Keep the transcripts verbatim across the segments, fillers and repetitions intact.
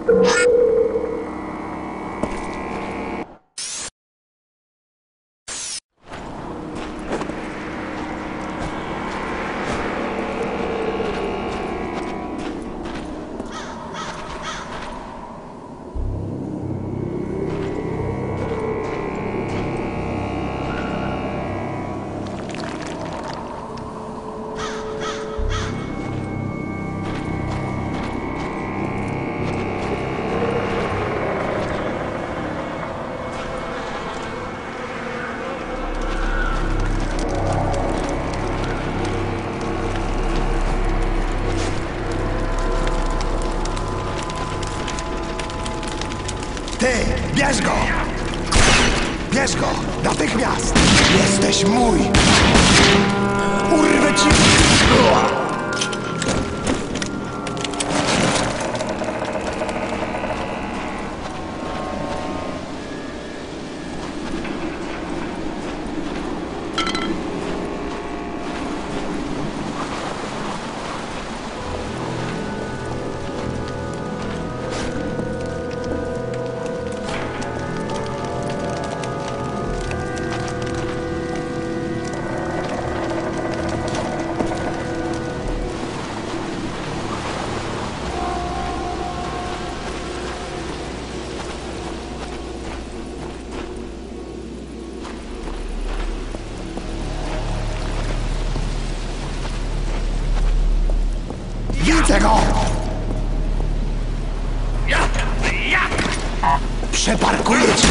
Ty, bierz go! Bierz go! Natychmiast! Jesteś mój! Urwę ci! Widzę go! Przeparkuję cię!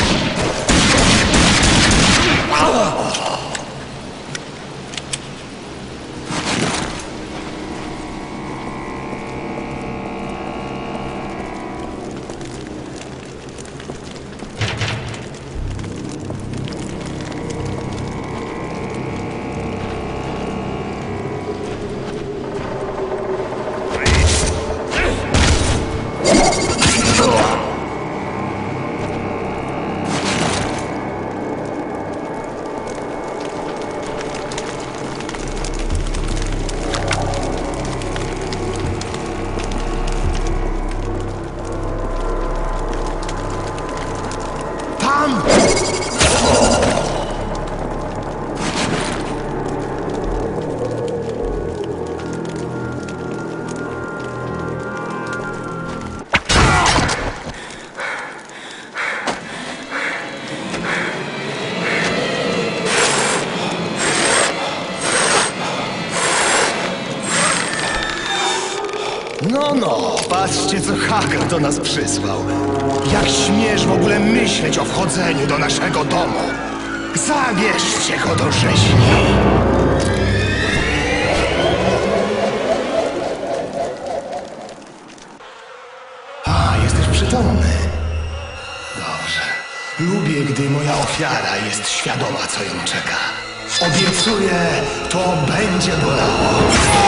No, no, patrzcie, co Hagar do nas przysłał. Jak śmiesz w ogóle myśleć o wchodzeniu do naszego domu? Zabierzcie go do rzeźni. A, jesteś przytomny. Dobrze. Lubię, gdy moja ofiara jest świadoma, co ją czeka. Obiecuję, to będzie bolało.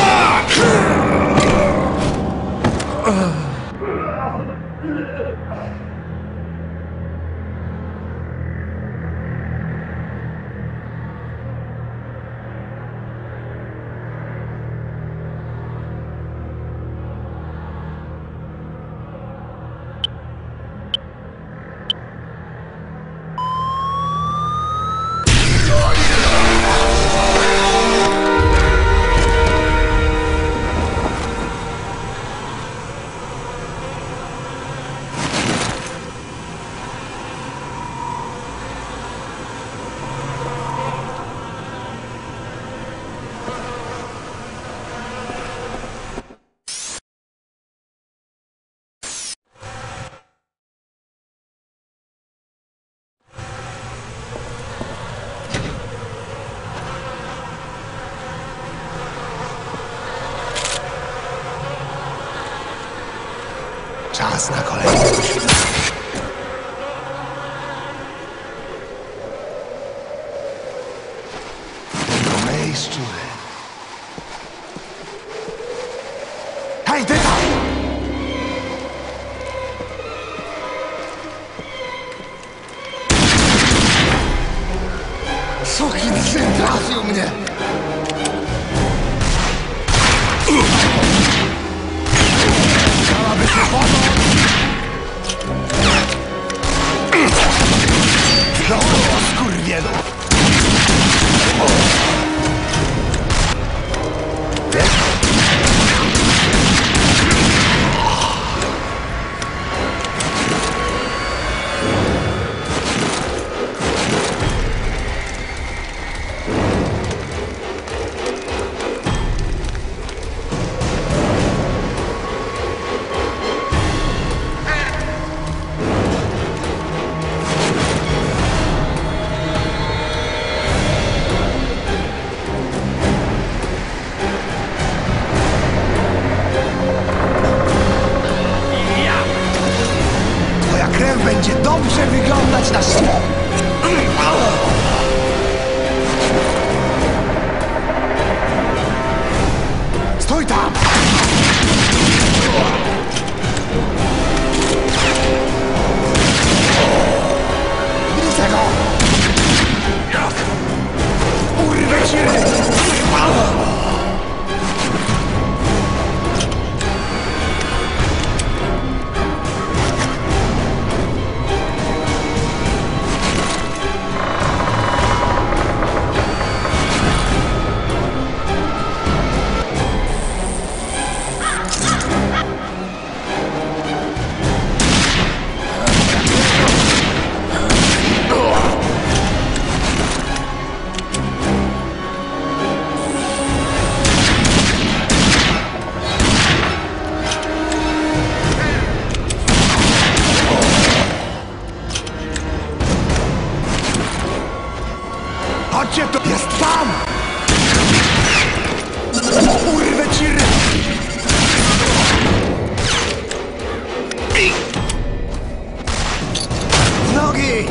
Czas na kolejną. Tylko my i szczury. Hej, ty tam! Suchin trafił mnie! Chciałaby się pomóc! będzie dobrze wyglądać na świecie. Stój tam! Widzę go! Jak? Urwę ci ręce! Chodźcie tu! Jest tam! Urwę ci ręce! W nogi!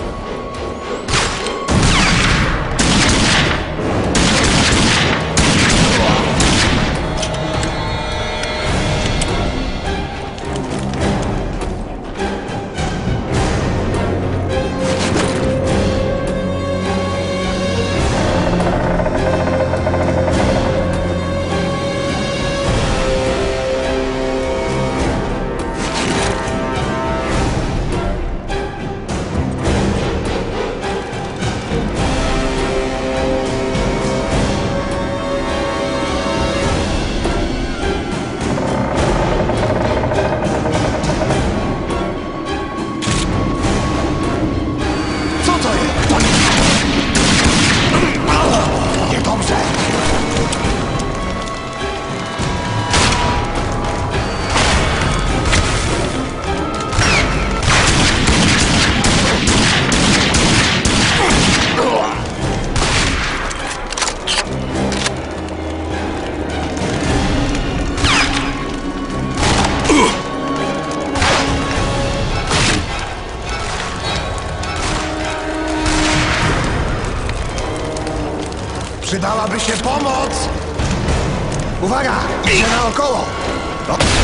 Przydałaby się pomoc! Uwaga! Idzie naokoło! No.